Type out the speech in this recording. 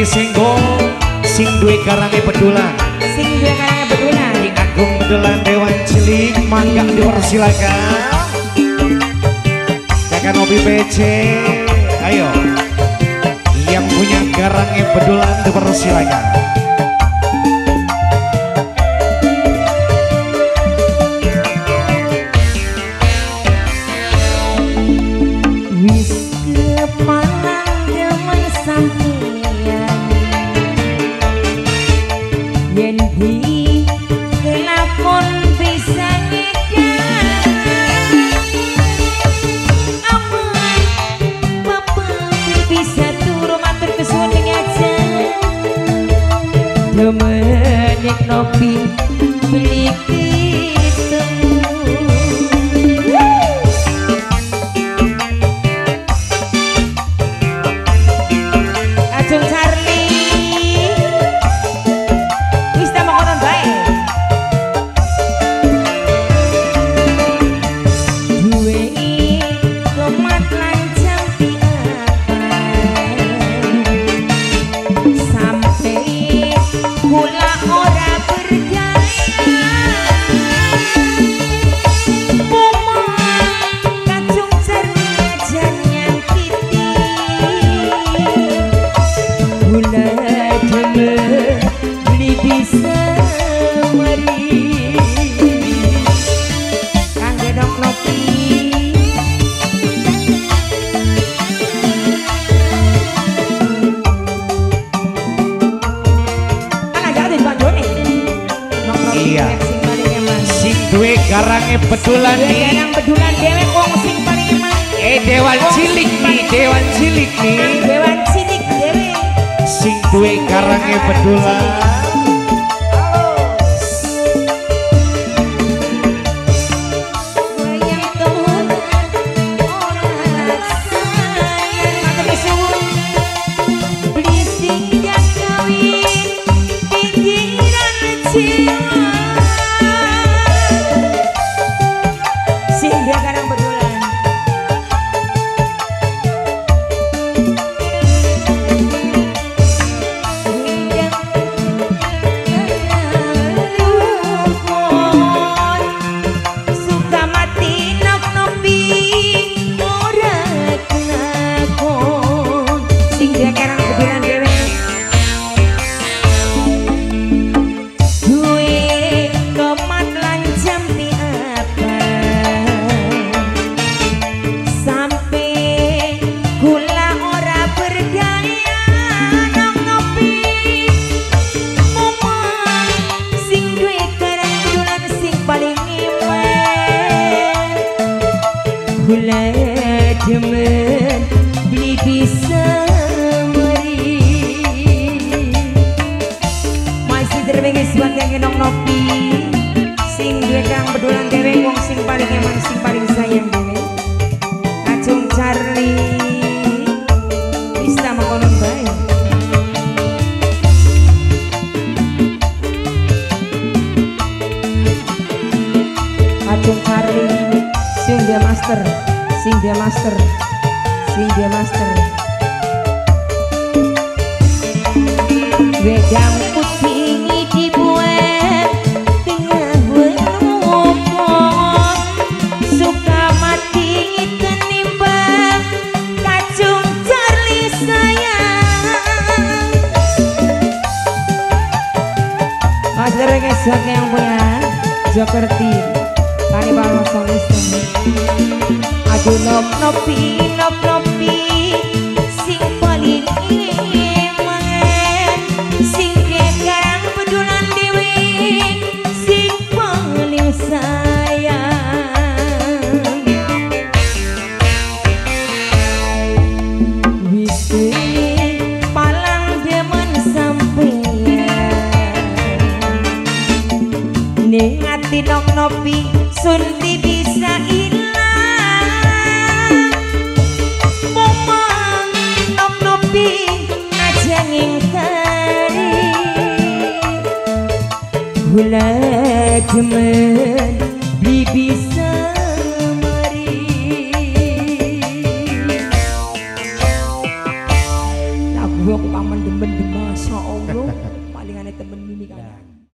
Iki singgo sing duwe karange bedulan. Sing duwe karange bedulan. Ki Agung Bedulan Dewan Cilik mangga dipersilakan. Kakak Nobi PC, ayo. Yang punya karange bedulan dipersilakan. Menyek nopi milik ditemu. Ajeng Charlie wis ta mongkon bae. Duwe tomat lancang sampai kula ora berdaya. Momong kacung cerjan nyakiti. Gula demen beli bisa mari. Kangge dok nopi. Iya. Sing duwe karange bedulan nih. Garang bedulan dhewe wong sing paling eman. Dewan Cilik nih, Dewan Cilik nih. Dewan Cilik dhewe. Sing duwe karange bedulan. Gula demen beli bisa mari. Masih terbengis buat yang ngenong nopi. Sing duwe kang bedulan dewe wong sing paling eman sing paling sayang dewe. Acung Charlie bisa mengkonon bae. Acung Charlie sing dia master, sing dia master, sing dia master. Wedang putih dibuat tengah benumon, suka mati tenimbang kacung Charlie sayang. Mas Derenges yang punya Jokerti. Tani bawa solis. Aduh nop nopi sing paling eman, sing garang bedulan dewe, sing paling sayang. Wis palang demen sampeyan ning ati nop nopi sundi bisa ilang. Momong nop nopi aja ngingkari. Gula demen beli bisa mari. Lagu aku paman demen-demen Masya Allah paling aneh temen ini kan.